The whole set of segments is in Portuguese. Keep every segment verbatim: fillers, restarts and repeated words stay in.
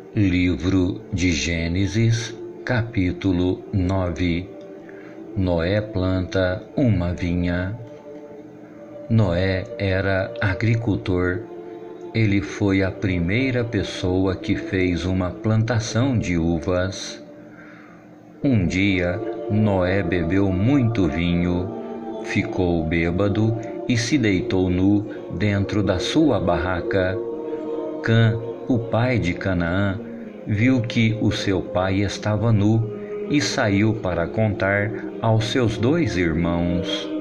Livro de Gênesis, capítulo nove. Noé planta uma vinha. Noé era agricultor. Ele foi a primeira pessoa que fez uma plantação de uvas. Um dia, Noé bebeu muito vinho, ficou bêbado e se deitou nu dentro da sua barraca. Cã, o pai de Canaã, viu que o seu pai estava nu e saiu para contar aos seus dois irmãos.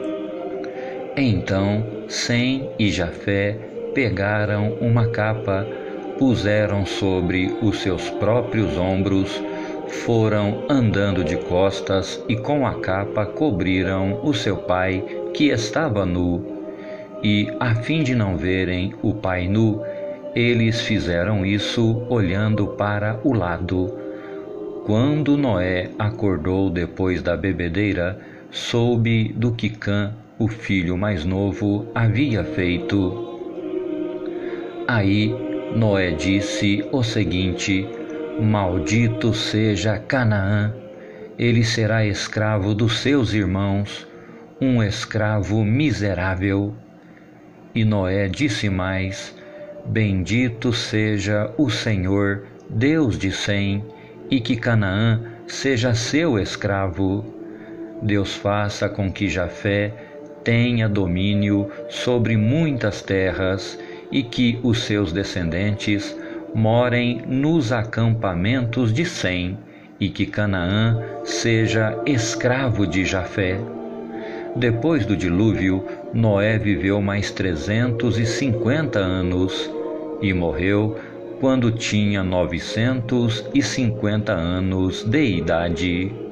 Então Sem e Jafé pegaram uma capa, puseram sobre os seus próprios ombros, foram andando de costas e com a capa cobriram o seu pai, que estava nu. E, a fim de não verem o pai nu, eles fizeram isso olhando para o lado. Quando Noé acordou depois da bebedeira, soube do que Cã, o filho mais novo, havia feito. Aí Noé disse o seguinte: Maldito seja Canaã, ele será escravo dos seus irmãos, um escravo miserável. E Noé disse mais: Bendito seja o Senhor, Deus de Sem, e que Canaã seja seu escravo. Deus faça com que Jafé tenha domínio sobre muitas terras e que os seus descendentes morem nos acampamentos de Sem, e que Canaã seja escravo de Jafé. Depois do dilúvio, Noé viveu mais trezentos e cinquenta anos e morreu quando tinha novecentos e cinquenta anos de idade.